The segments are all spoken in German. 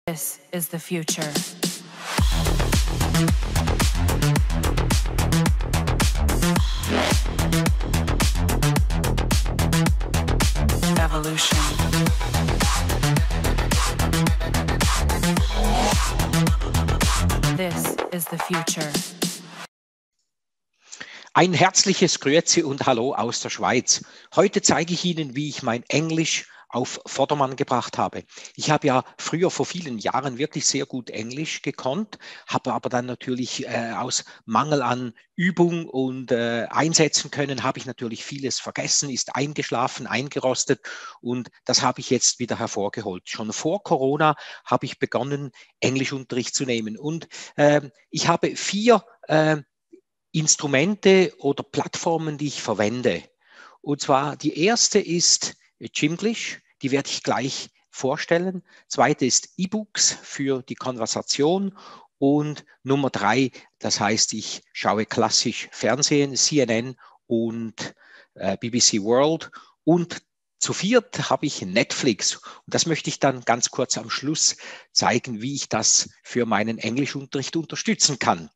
This is the future. Evolution. This is the future. Ein herzliches Grüezi und Hallo aus der Schweiz. Heute zeige ich Ihnen, wie ich mein Englisch auf Vordermann gebracht habe. Ich habe ja früher vor vielen Jahren wirklich sehr gut Englisch gekonnt, habe aber dann natürlich aus Mangel an Übung und einsetzen können, habe ich natürlich vieles vergessen, ist eingeschlafen, eingerostet und das habe ich jetzt wieder hervorgeholt. Schon vor Corona habe ich begonnen, Englischunterricht zu nehmen und ich habe 4 Instrumente oder Plattformen, die ich verwende. Und zwar die erste ist Gymglish, die werde ich gleich vorstellen. Zweite ist E-Books für die Konversation. Und Nummer 3, das heißt, ich schaue klassisch Fernsehen, CNN und BBC World. Und zu viert habe ich Netflix. Und das möchte ich dann ganz kurz am Schluss zeigen, wie ich das für meinen Englischunterricht unterstützen kann.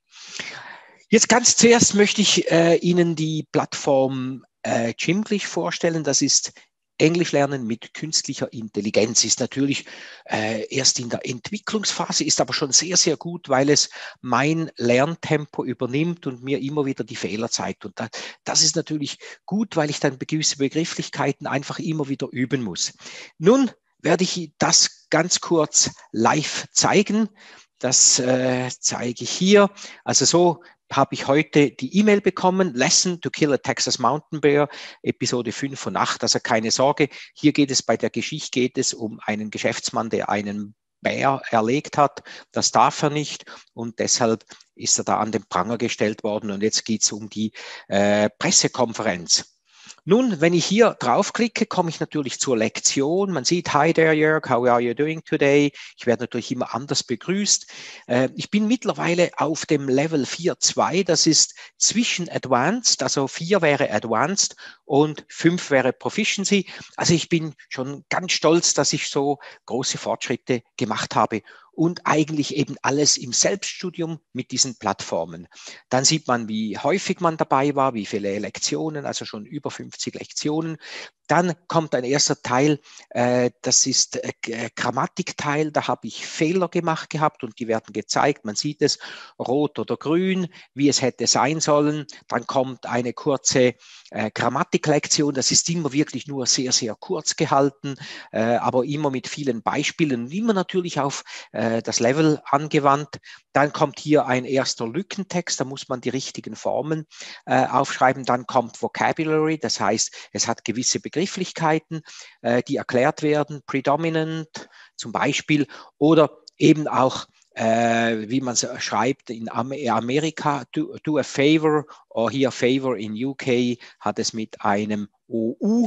Jetzt ganz zuerst möchte ich Ihnen die Plattform Gymglish vorstellen. Das ist Englisch lernen mit künstlicher Intelligenz. Ist natürlich erst in der Entwicklungsphase, ist aber schon sehr, sehr gut, weil es mein Lerntempo übernimmt und mir immer wieder die Fehler zeigt. Und das ist natürlich gut, weil ich dann gewisse Begrifflichkeiten einfach immer wieder üben muss. Nun werde ich das ganz kurz live zeigen. Das zeige ich hier. Also so habe ich heute die E-Mail bekommen, Lesson to Kill a Texas Mountain Bear, Episode 5 und 8. Also keine Sorge, hier geht es bei der Geschichte um einen Geschäftsmann, der einen Bär erlegt hat. Das darf er nicht und deshalb ist er da an den Pranger gestellt worden. Und jetzt geht es um die Pressekonferenz. Nun, wenn ich hier draufklicke, komme ich natürlich zur Lektion. Man sieht, hi there Jörg, how are you doing today? Ich werde natürlich immer anders begrüßt. Ich bin mittlerweile auf dem Level 4.2, das ist zwischen Advanced, also 4 wäre Advanced und 5 wäre Proficiency. Also ich bin schon ganz stolz, dass ich so große Fortschritte gemacht habe. Und eigentlich eben alles im Selbststudium mit diesen Plattformen. Dann sieht man, wie häufig man dabei war, wie viele Lektionen, also schon über 50 Lektionen. Dann kommt ein erster Teil, das ist Grammatikteil, da habe ich Fehler gemacht gehabt und die werden gezeigt. Man sieht es, rot oder grün, wie es hätte sein sollen. Dann kommt eine kurze Grammatiklektion, das ist immer wirklich nur sehr, sehr kurz gehalten, aber immer mit vielen Beispielen und immer natürlich auf das Level angewandt. Dann kommt hier ein erster Lückentext, da muss man die richtigen Formen aufschreiben. Dann kommt Vocabulary, das heißt, es hat gewisse Begrifflichkeiten, die erklärt werden, predominant zum Beispiel oder eben auch, wie man es schreibt in Amerika, do a favor, oder hier favor in UK hat es mit einem OU.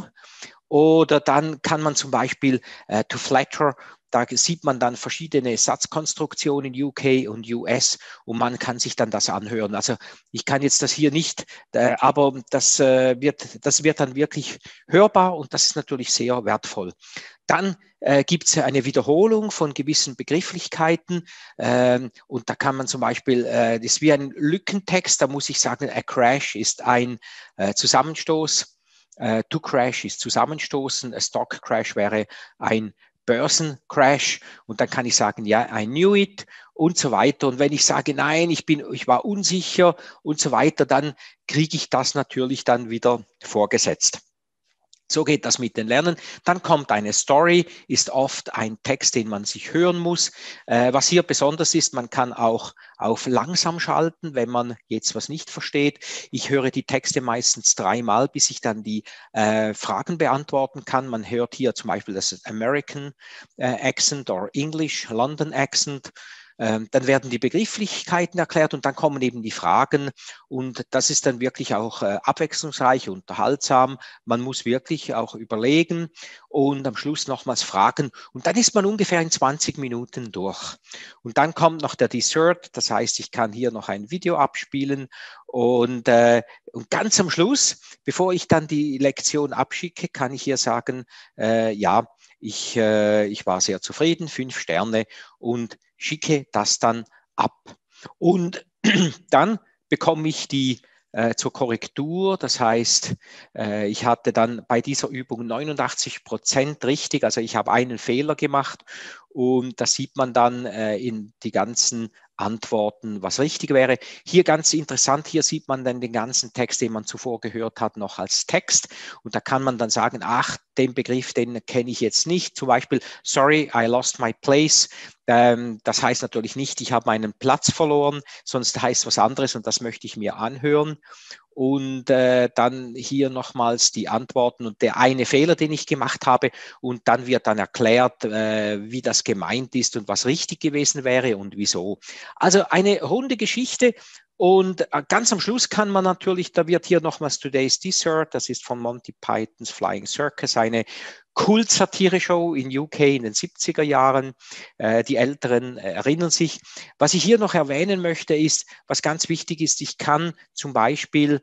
Oder dann kann man zum Beispiel to flatter, da sieht man dann verschiedene Satzkonstruktionen in UK und US und man kann sich dann das anhören. Also ich kann jetzt das hier nicht, aber das wird dann wirklich hörbar und das ist natürlich sehr wertvoll. Dann gibt es eine Wiederholung von gewissen Begrifflichkeiten und da kann man zum Beispiel, das ist wie ein Lückentext, da muss ich sagen, a crash ist ein Zusammenstoß, to crash ist Zusammenstoßen, a stock crash wäre ein Börsencrash und dann kann ich sagen, ja, I knew it und so weiter. Und wenn ich sage, nein, ich war unsicher und so weiter, dann kriege ich das natürlich dann wieder vorgesetzt. So geht das mit den Lernen. Dann kommt eine Story, ist oft ein Text, den man sich hören muss. Was hier besonders ist, man kann auch auf langsam schalten, wenn man jetzt was nicht versteht. Ich höre die Texte meistens 3-mal, bis ich dann die Fragen beantworten kann. Man hört hier zum Beispiel das American Accent oder English, London Accent. Dann werden die Begrifflichkeiten erklärt und dann kommen eben die Fragen und das ist dann wirklich auch abwechslungsreich, unterhaltsam. Man muss wirklich auch überlegen und am Schluss nochmals fragen und dann ist man ungefähr in 20 Minuten durch. Und dann kommt noch der Dessert, das heißt, ich kann hier noch ein Video abspielen und ganz am Schluss, bevor ich dann die Lektion abschicke, kann ich hier sagen, ja, ich war sehr zufrieden, 5 Sterne und schicke das dann ab. Und dann bekomme ich die zur Korrektur. Das heißt, ich hatte dann bei dieser Übung 89% richtig. Also ich habe einen Fehler gemacht und das sieht man dann in die ganzen Antworten, was richtig wäre. Hier ganz interessant, hier sieht man dann den ganzen Text, den man zuvor gehört hat, noch als Text. Und da kann man dann sagen, ach, den Begriff, den kenne ich jetzt nicht. Zum Beispiel, sorry, I lost my place. Das heißt natürlich nicht, ich habe meinen Platz verloren, sonst heißt was anderes und das möchte ich mir anhören. Und dann hier nochmals die Antworten und der eine Fehler, den ich gemacht habe. Und dann wird dann erklärt, wie das gemeint ist und was richtig gewesen wäre und wieso. Also eine runde Geschichte. Und ganz am Schluss kann man natürlich, da wird hier nochmals Today's Dessert, das ist von Monty Pythons Flying Circus, eine Kult-Satire-Show in UK in den 70er Jahren. Die Älteren erinnern sich. Was ich hier noch erwähnen möchte, ist, was ganz wichtig ist, ich kann zum Beispiel,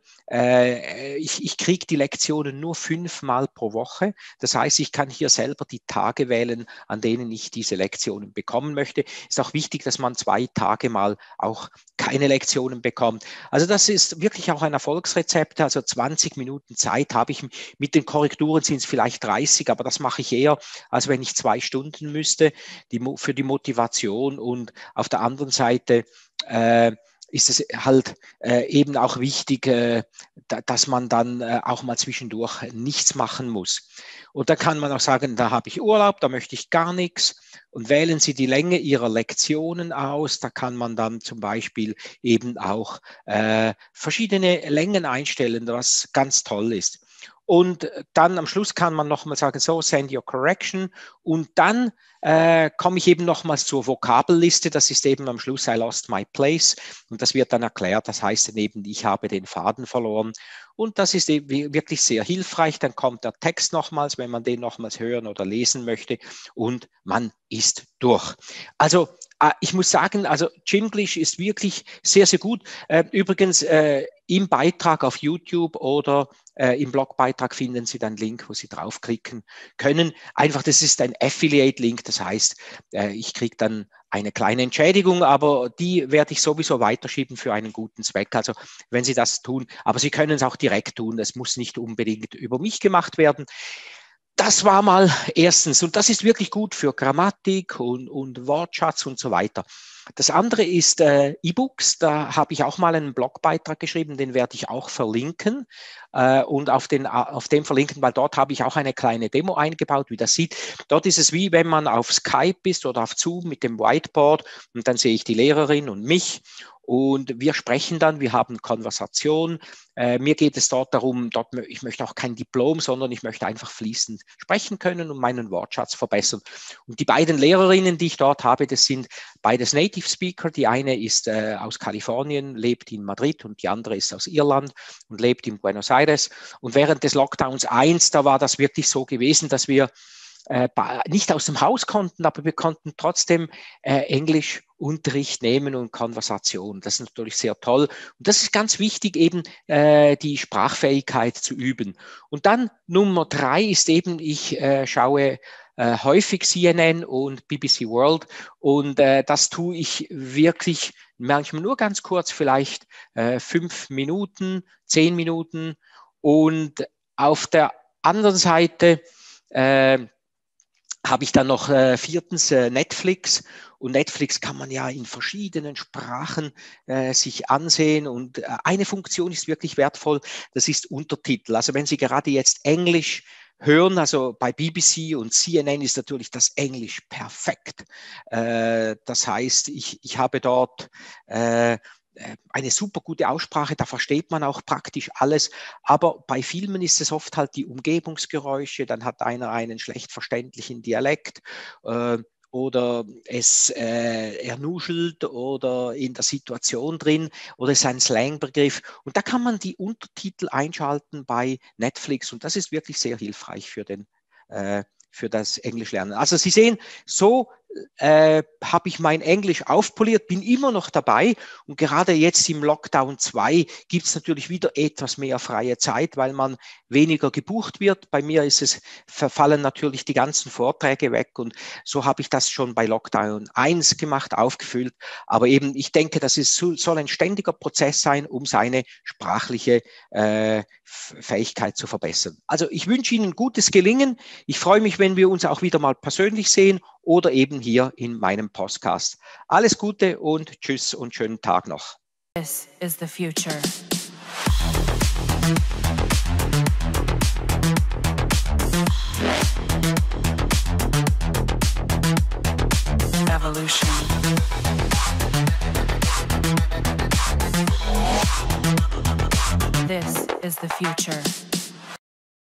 ich kriege die Lektionen nur 5-mal pro Woche. Das heißt, ich kann hier selber die Tage wählen, an denen ich diese Lektionen bekommen möchte. Ist auch wichtig, dass man 2 Tage mal auch keine Lektionen bekommt. Also das ist wirklich auch ein Erfolgsrezept. Also 20 Minuten Zeit habe ich, mit den Korrekturen sind es vielleicht 30, aber das mache ich eher, als wenn ich 2 Stunden müsste für die Motivation. Und auf der anderen Seite ist es halt eben auch wichtig, dass man dann auch mal zwischendurch nichts machen muss. Und da kann man auch sagen, da habe ich Urlaub, da möchte ich gar nichts. Und wählen Sie die Länge Ihrer Lektionen aus. Da kann man dann zum Beispiel eben auch verschiedene Längen einstellen, was ganz toll ist. Und dann am Schluss kann man nochmal sagen, so, send your correction. Und dann komme ich eben nochmals zur Vokabelliste. Das ist eben am Schluss, I lost my place. Und das wird dann erklärt. Das heißt dann eben, ich habe den Faden verloren. Und das ist eben wirklich sehr hilfreich. Dann kommt der Text nochmals, wenn man den nochmals hören oder lesen möchte. Und man ist durch. Also ich muss sagen, also Gymglish ist wirklich sehr, sehr gut. Übrigens im Beitrag auf YouTube oder im Blogbeitrag finden Sie dann einen Link, wo Sie draufklicken können. Einfach, das ist ein Affiliate-Link, das heißt, ich kriege dann eine kleine Entschädigung, aber die werde ich sowieso weiterschieben für einen guten Zweck. Also wenn Sie das tun, aber Sie können es auch direkt tun, es muss nicht unbedingt über mich gemacht werden. Das war mal erstens und das ist wirklich gut für Grammatik und Wortschatz und so weiter. Das andere ist E-Books, da habe ich auch mal einen Blogbeitrag geschrieben, den werde ich auch verlinken und auf dem verlinken, weil dort habe ich auch eine kleine Demo eingebaut, wie das sieht. Dort ist es wie wenn man auf Skype ist oder auf Zoom mit dem Whiteboard und dann sehe ich die Lehrerin und mich. Und wir sprechen dann, wir haben Konversation. Mir geht es dort darum, ich möchte auch kein Diplom, sondern ich möchte einfach fließend sprechen können und meinen Wortschatz verbessern. Und die beiden Lehrerinnen, die ich dort habe, das sind beides Native Speaker. Die eine ist aus Kalifornien, lebt in Madrid und die andere ist aus Irland und lebt in Buenos Aires. Und während des Lockdowns 1, da war das wirklich so gewesen, dass wir nicht aus dem Haus konnten, aber wir konnten trotzdem Englischunterricht nehmen und Konversation. Das ist natürlich sehr toll. Und das ist ganz wichtig, eben die Sprachfähigkeit zu üben. Und dann Nummer 3 ist eben, ich schaue häufig CNN und BBC World und das tue ich wirklich manchmal nur ganz kurz, vielleicht 5 Minuten, 10 Minuten. Und auf der anderen Seite habe ich dann noch viertens Netflix. Und Netflix kann man ja in verschiedenen Sprachen sich ansehen. Und eine Funktion ist wirklich wertvoll, das ist Untertitel. Also wenn Sie gerade jetzt Englisch hören, also bei BBC und CNN ist natürlich das Englisch perfekt. Das heißt, ich habe dort eine super gute Aussprache, da versteht man auch praktisch alles, aber bei Filmen ist es oft halt die Umgebungsgeräusche, dann hat einer einen schlecht verständlichen Dialekt oder er nuschelt oder in der Situation drin oder ist ein Slangbegriff. Und da kann man die Untertitel einschalten bei Netflix und das ist wirklich sehr hilfreich für das Englischlernen. Also Sie sehen, so habe ich mein Englisch aufpoliert, bin immer noch dabei und gerade jetzt im Lockdown 2 gibt es natürlich wieder etwas mehr freie Zeit, weil man weniger gebucht wird. Bei mir verfallen natürlich die ganzen Vorträge weg und so habe ich das schon bei Lockdown 1 gemacht, aufgefüllt. Aber eben, ich denke, soll ein ständiger Prozess sein, um seine sprachliche Fähigkeit zu verbessern. Also ich wünsche Ihnen gutes Gelingen. Ich freue mich, wenn wir uns auch wieder mal persönlich sehen oder eben hier in meinem Podcast. Alles Gute und tschüss und schönen Tag noch. This is the future. Evolution. This is the future.